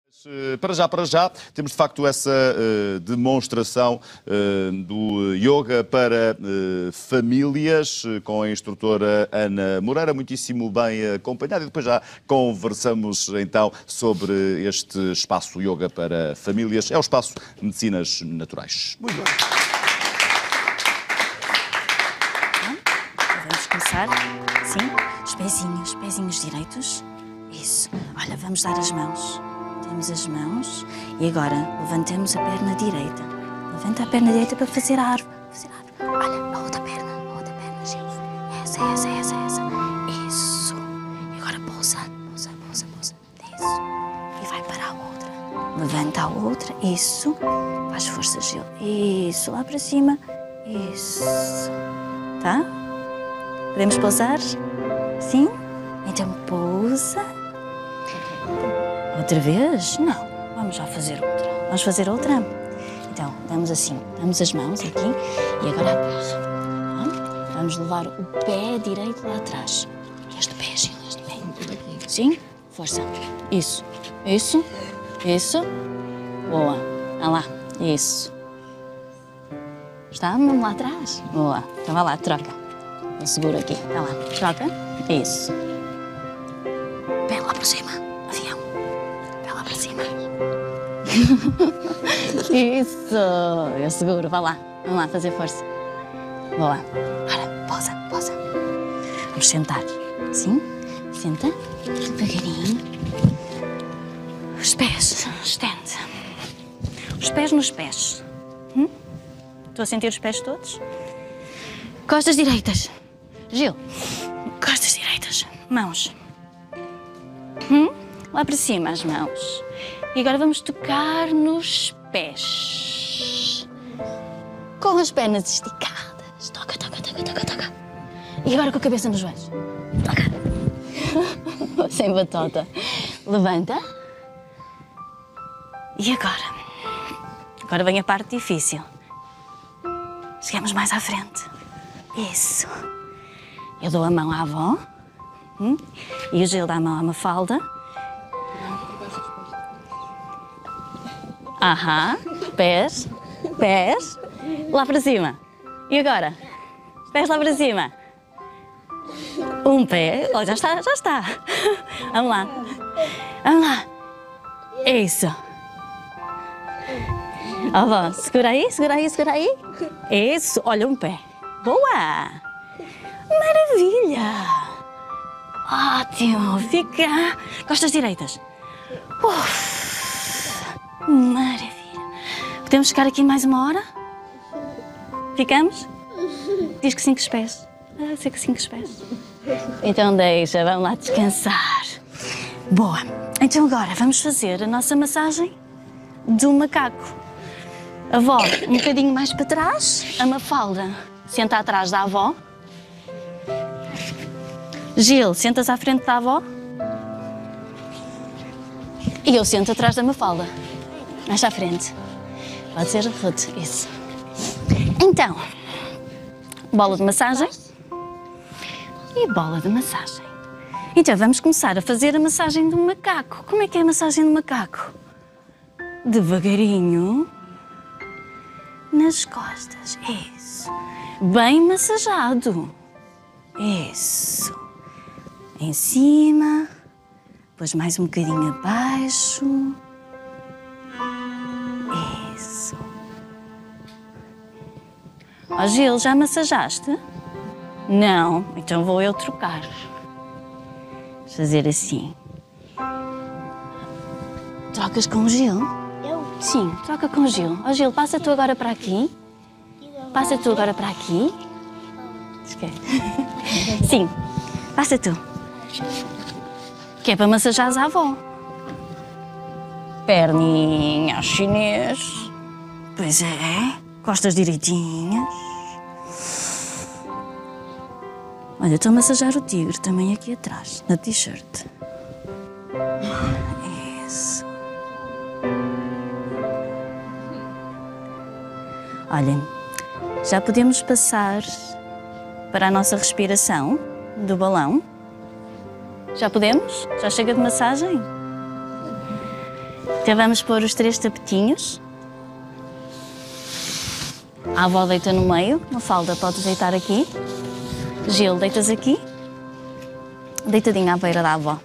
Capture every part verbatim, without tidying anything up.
Para já, para já, temos de facto essa uh, demonstração uh, do yoga para uh, famílias, uh, com a instrutora Ana Moreira, muitíssimo bem acompanhada. E depois já conversamos então sobre este espaço yoga para famílias. É o espaço Medicinas Naturais. Muito bem. Vamos começar, sim, os pezinhos, pezinhos direitos. Isso. Olha, vamos dar as mãos. Temos as mãos e agora levantamos a perna direita. Levanta a perna direita para fazer a árvore. Fazer a árvore. Olha, a outra perna, a outra perna, Gil. Essa, essa, essa, essa. Isso. E agora pousa, pousa, pousa, pousa. Isso. E vai para a outra. Levanta a outra. Isso. Faz força, Gil. Isso. Lá para cima. Isso. Tá? Podemos pousar? Sim? Então pousa. Outra vez? Não. Vamos já fazer outra. Vamos fazer outra? Então, damos assim. Damos as mãos aqui e agora atrás. Tá? Vamos levar o pé direito lá atrás. Este pé, Gil, este pé. Sim? Força. Isso. Isso. Isso. Boa. Olha lá. Isso. Está mesmo lá atrás? Boa. Então vai lá, troca. Eu seguro aqui. Vai lá. Troca. Isso. Pé lá para cima. Avião. Pé lá para cima. Isso. Eu seguro. Vai lá. Vamos lá fazer força. Boa. Ora, posa, posa. Vamos sentar. Sim? Senta. Devagarinho. Os pés. Estende. Os pés nos pés. Hum? Estou a sentir os pés todos? Costas direitas. Gil. Costas direitas. Mãos. Hum? Lá para cima as mãos. E agora vamos tocar nos pés. Com as pernas esticadas. Toca, toca, toca, toca, toca. E agora com a cabeça nos joelhos. Toca. Sem batota. Levanta. E agora? Agora vem a parte difícil. Chegamos mais à frente. Isso. Eu dou a mão à avó. Hum? E o Gil dá a mão à Mafalda. Aham. Pés. Pés. Lá para cima. E agora? Pés lá para cima. Um pé. Oh, já está, já está. Vamos lá. Vamos lá. Isso. Ó, vó, segura aí, segura aí, segura aí. Isso, olha um pé. Boa! Maravilha! Ótimo, fica. Costas direitas. Uf, maravilha. Podemos ficar aqui mais uma hora? Ficamos? Diz que sim com os pés. Ah, sei que sim com os pés. Então deixa, vamos lá descansar. Boa. Então agora vamos fazer a nossa massagem do macaco. A avó um bocadinho mais para trás, a Mafalda senta atrás da avó. Gil, sentas à frente da avó. E eu sento atrás da Mafalda. Mais à frente. Pode ser, Ruth, isso. Então, bola de massagem e bola de massagem. Então, vamos começar a fazer a massagem do macaco. Como é que é a massagem do macaco? Devagarinho. Nas costas, isso. Bem massajado. Isso. Em cima. Depois mais um bocadinho abaixo. Isso. Ó, Gil, já massajaste? Não, então vou eu trocar. Vou fazer assim. Trocas com o Gil? Sim, troca com o Gil. Ó, Gil, passa tu agora para aqui. Passa tu agora para aqui. Sim, passa tu. Que é para massajar a avó. Perninha ao chinês. Pois é. Costas direitinhas. Olha, estou a massajar o tigre também aqui atrás, na t-shirt. Isso. Olhem, já podemos passar para a nossa respiração do balão? Já podemos? Já chega de massagem? Então vamos pôr os três tapetinhos. A avó deita no meio, Mafalda podes deitar aqui. Gil, deitas aqui. Deitadinha à beira da avó.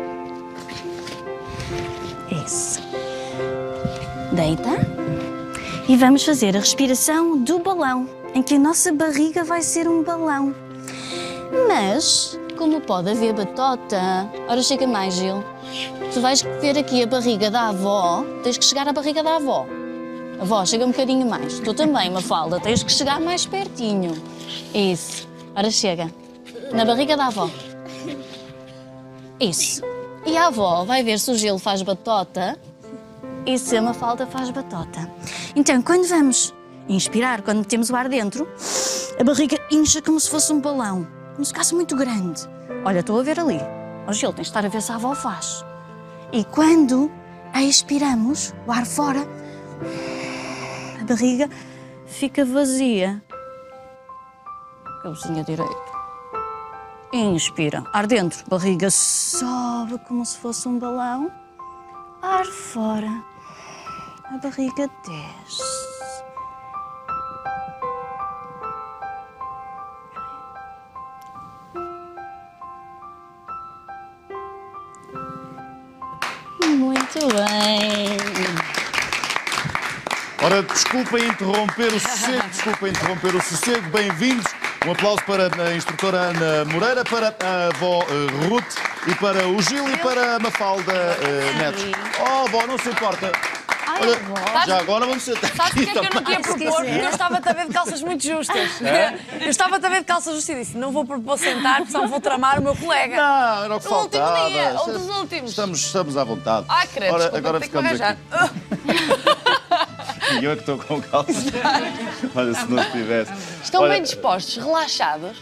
Isso. Deita. E vamos fazer a respiração do balão, em que a nossa barriga vai ser um balão. Mas, como pode haver batota... Ora, chega mais, Gil. Tu vais ver aqui a barriga da avó, tens que chegar à barriga da avó. Avó, chega um bocadinho mais. Tu também, Mafalda, tens que chegar mais pertinho. Isso. Ora, chega. Na barriga da avó. Isso. E a avó vai ver se o Gil faz batota e se a Mafalda faz batota. Então, quando vamos inspirar, quando metemos o ar dentro, a barriga incha como se fosse um balão. Como se ficasse muito grande. Olha, estou a ver ali. Ó Gil, tens de estar a ver se a avó faz. E quando expiramos, o ar fora, a barriga fica vazia. Cabecinha direita. Inspira. Ar dentro. Barriga sobe como se fosse um balão. Ar fora. A barriga desce. Muito bem. Ora, desculpem interromper o sossego, desculpem interromper o sossego. Bem-vindos. Um aplauso para a instrutora Ana Moreira, para a avó uh, Ruth e para o Gil e para a Mafalda uh, Neto. Oh, avó, não se importa. Ai, Olha, avó. já agora vamos sentar Sabes aqui porque é que eu não também. queria propor? Porque eu estava-te a ver de calças muito justas. É? Eu estava-te a ver de calças justas e disse, não vou propor sentar, porque senão vou tramar o meu colega. Não, era o que No último faltava. dia, ou dos últimos. Estamos, estamos à vontade. Ai, credo, Ora, desculpa, agora tenho que ficamos arranjar. aqui. E eu é que estou com calças. Olha, se não estivesse. Estão Olha, bem dispostos, relaxados.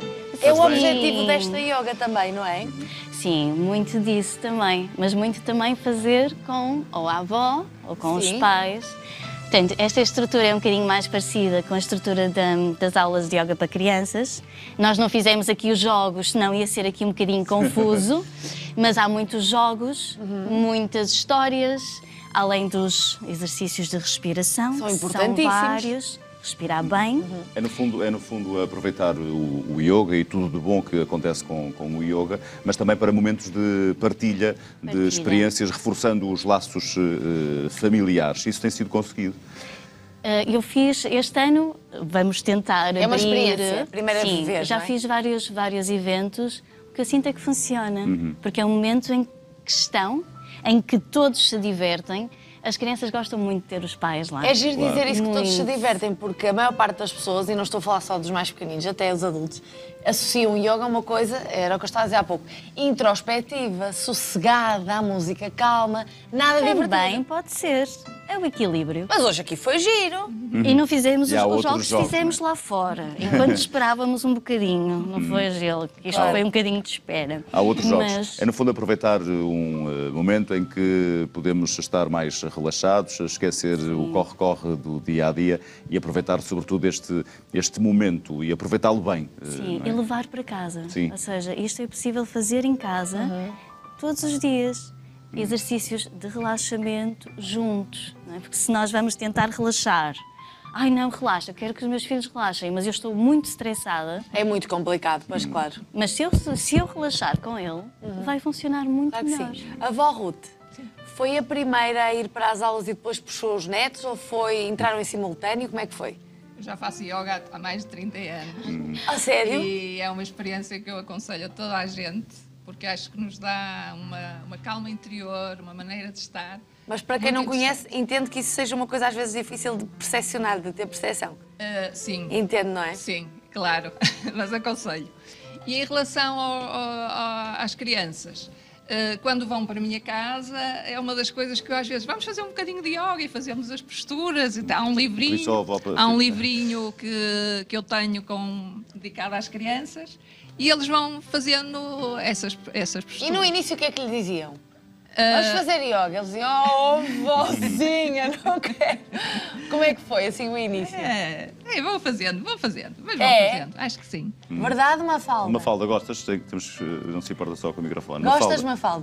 É o bem. objetivo desta yoga também, não é? Sim, muito disso também. Mas muito também fazer com ou a avó ou com Sim. os pais. Portanto, esta estrutura é um bocadinho mais parecida com a estrutura da- das aulas de yoga para crianças. Nós não fizemos aqui os jogos, senão ia ser aqui um bocadinho confuso. Mas há muitos jogos, muitas histórias, além dos exercícios de respiração. São que importantíssimos. São vários. Respirar bem. É no, fundo, é, no fundo, aproveitar o, o yoga e tudo de bom que acontece com, com o yoga, mas também para momentos de partilha, de Partilha. experiências, reforçando os laços eh, familiares. Isso tem sido conseguido. Uh, Eu fiz este ano, vamos tentar É uma abrir- experiência, primeira Sim, vez, já não é? fiz vários, vários eventos, o que eu sinto é que funciona, Uhum. porque é um momento em que estão, em que todos se divertem. As crianças gostam muito de ter os pais lá. É giro Claro. dizer isso que todos se Muito. divertem, porque a maior parte das pessoas, e não estou a falar só dos mais pequeninos, até os adultos, associam o yoga a uma coisa, era o que eu estava a dizer há pouco, introspectiva, sossegada, a música calma, nada Também divertido. pode ser, é o equilíbrio. Mas hoje aqui foi giro. E não fizemos E há os, os outros jogos, jogos, fizemos lá fora, enquanto esperávamos um bocadinho, não foi, Gil? Isto Claro. foi um bocadinho de espera. Há outros jogos. Mas... É, no fundo, aproveitar um eh, momento em que podemos estar mais relaxados, esquecer o corre-corre do dia-a-dia e aproveitar, sobretudo, este, este momento e aproveitá-lo bem. eh, Sim, não é? e levar para casa. Sim. Ou seja, isto é possível fazer em casa todos os dias. Exercícios de relaxamento juntos. Não é? Porque se nós vamos tentar relaxar, ai não, relaxa, eu quero que os meus filhos relaxem, mas eu estou muito estressada. É muito complicado, pois claro. Mas se eu, se eu relaxar com ele, vai funcionar muito Claro que melhor. sim. A avó Ruth, foi a primeira a ir para as aulas e depois puxou os netos ou foi, entraram em simultâneo? Como é que foi? Eu já faço yoga há mais de trinta anos A sério? e é uma experiência que eu aconselho a toda a gente, porque acho que nos dá uma, uma calma interior, uma maneira de estar. Mas para quem muito não conhece, entendo que isso seja uma coisa às vezes difícil de percepcionar, de ter percepção. Uh, sim, Entendo, não é? sim, claro, mas aconselho. E em relação ao- ao- ao- às crianças, uh, quando vão para a minha casa, é uma das coisas que eu às vezes, vamos fazer um bocadinho de yoga e fazemos as posturas, e há um livrinho, Isso, ó, avó, para- há um livrinho que, que eu tenho com, dedicado às crianças, e eles vão fazendo essas, essas posturas. E no início o que é que lhe diziam? Vamos fazer yoga. Eles diziam, oh, vozinha, não quero. Como é que foi assim o início? É, é, vão fazendo, vão fazendo, mas vão É? fazendo, acho que sim. Verdade, Mafalda? Mafalda, gostas? Sei que temos, eh, não se importa só com o microfone. Gostas, Mafalda. Mafalda?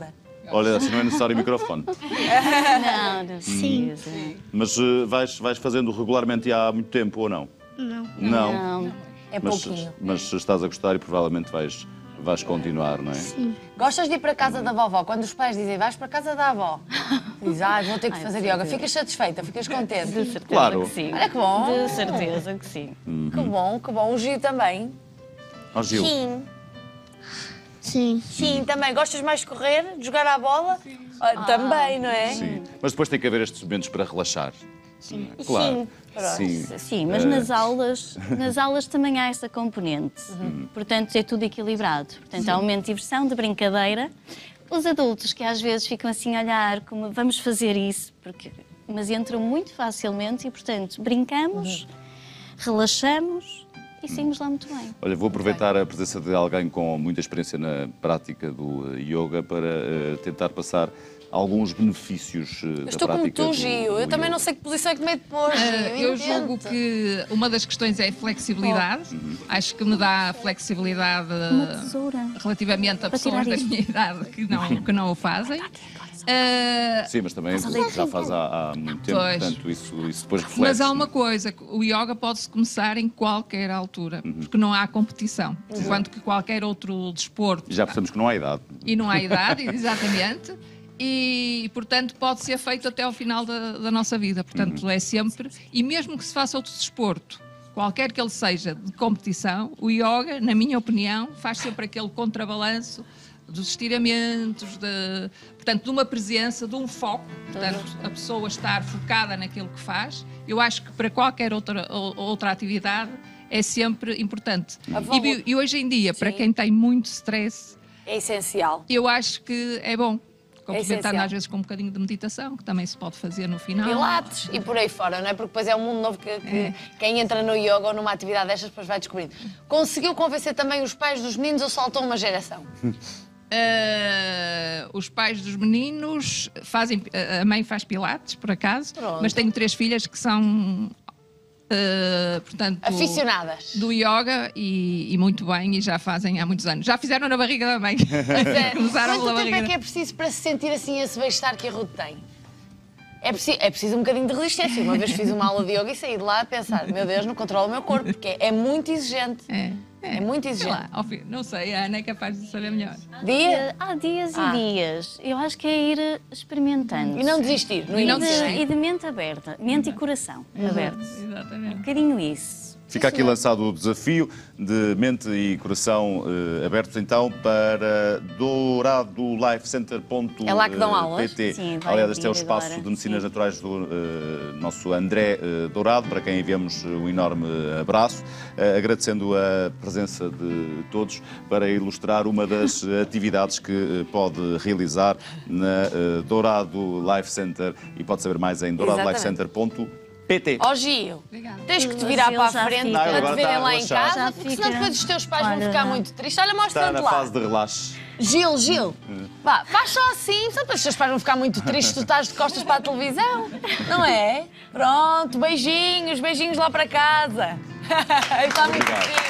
Olha, assim não é necessário microfone. Não, não Sim. precisa. Mas uh, vais, vais fazendo regularmente há muito tempo ou não? Não. Não. Não. É Mas, pouquinho. mas estás a gostar e provavelmente vais, vais continuar, não é? Sim. Gostas de ir para a casa da vovó? Quando os pais dizem, vais para a casa da avó, dizes, ah, vou ter que Ai, fazer de yoga. certeza. Ficas satisfeita, ficas contente. De certeza Claro. que sim. Olha que bom. De certeza que sim. Que bom, que bom. O Gil também. Ó Gil, Sim. Sim. Sim, também. Gostas mais de correr, de jogar à bola? Ah, também, não é? sim. Mas depois tem que haver estes momentos para relaxar. Sim. Claro. Pronto. Sim. Sim, mas Eh, nas aulas, nas aulas também há essa componente. Portanto, é tudo equilibrado. Portanto, há um momento de diversão, de brincadeira. Os adultos que às vezes ficam assim a olhar como vamos fazer isso, porque... mas entram muito facilmente e, portanto, brincamos, relaxamos e saímos lá muito bem. Olha, vou aproveitar a presença de alguém com muita experiência na prática do eh, yoga para eh, tentar passar alguns benefícios eh, da Estou como prática tu, do- Gil. do Eu também yoga. não sei que posição é que meio de pôr, Gil. Eh, Eu julgo Inventa. que uma das questões é a flexibilidade. Acho que me dá flexibilidade Uma tesoura. relativamente a Para pessoas tirar da isto. minha idade que não, que não o fazem. Eh, Sim, mas também já faz há, há muito tempo, Pois. portanto isso, isso depois reflete. Mas há uma coisa, o yoga pode-se começar em qualquer altura, porque não há competição. Enquanto que qualquer outro desporto, Já percebemos que não há idade. e não há idade, exatamente, e, portanto, pode ser feito até ao final da, da nossa vida. Portanto, é sempre... E mesmo que se faça outro desporto, qualquer que ele seja de competição, o yoga, na minha opinião, faz sempre aquele contrabalanço dos estiramentos, de, portanto, de uma presença, de um foco, portanto, a pessoa estar focada naquilo que faz. Eu acho que para qualquer outra, ou- outra atividade é sempre importante. A vovó- E, e hoje em dia, para Sim. quem tem muito stress, É essencial. eu acho que é bom. Complementando essencial. às vezes com um bocadinho de meditação, que também se pode fazer no final. Pilates e por aí fora, não é? Porque depois é um mundo novo que, que quem entra no yoga ou numa atividade destas depois vai descobrindo. Conseguiu convencer também os pais dos meninos ou saltou uma geração? Uh, os pais dos meninos fazem, a mãe faz pilates, por acaso, Pronto. mas tenho três filhas que são, uh, portanto, Aficionadas. do yoga e, e muito bem, e já fazem há muitos anos. Já fizeram na barriga da mãe. Sério. Começaram Quanto pela tempo é barriga. que é preciso para se sentir assim esse bem-estar que a Ruth tem? É preciso, é preciso um bocadinho de resistência. Uma vez fiz uma aula de yoga e saí de lá a pensar, meu Deus, não controlo o meu corpo, porque é muito exigente. É, É muito Sei exigente. lá, ao fim, não sei, a Ana é capaz de saber melhor. Dia Há dias Ah. e dias. Eu acho que é ir experimentando. e não desistir. No E não de, início. desistir. e de mente aberta. Mente e coração abertos. Um Exatamente. bocadinho isso. Fica aqui lançado o desafio de mente e coração eh, abertos então para dourado life center ponto pt. É lá que dão aulas? Sim, vai Aliás, este é o abrir espaço agora. de medicinas Sim. naturais do eh, nosso André eh, Dourado, para quem enviamos um enorme abraço, eh, agradecendo a presença de todos para ilustrar uma das atividades que eh, pode realizar na eh, Dourado Life Center e pode saber mais em dourado life center ponto pt. Ó Gil, Obrigada. tens que te Mas virar ele para a já frente fica- Não, para agora te verem está lá em relaxado. casa, Já porque fica- senão depois os teus pais vão Olha, ficar não. muito tristes. Olha, Está mostra-te na lá. fase de relaxe. Gil, Gil, vá, faz só assim, só depois os teus pais vão ficar muito tristes, tu estás de costas para a televisão, não é? Pronto, beijinhos, beijinhos lá para casa. Está muito Obrigado. giro.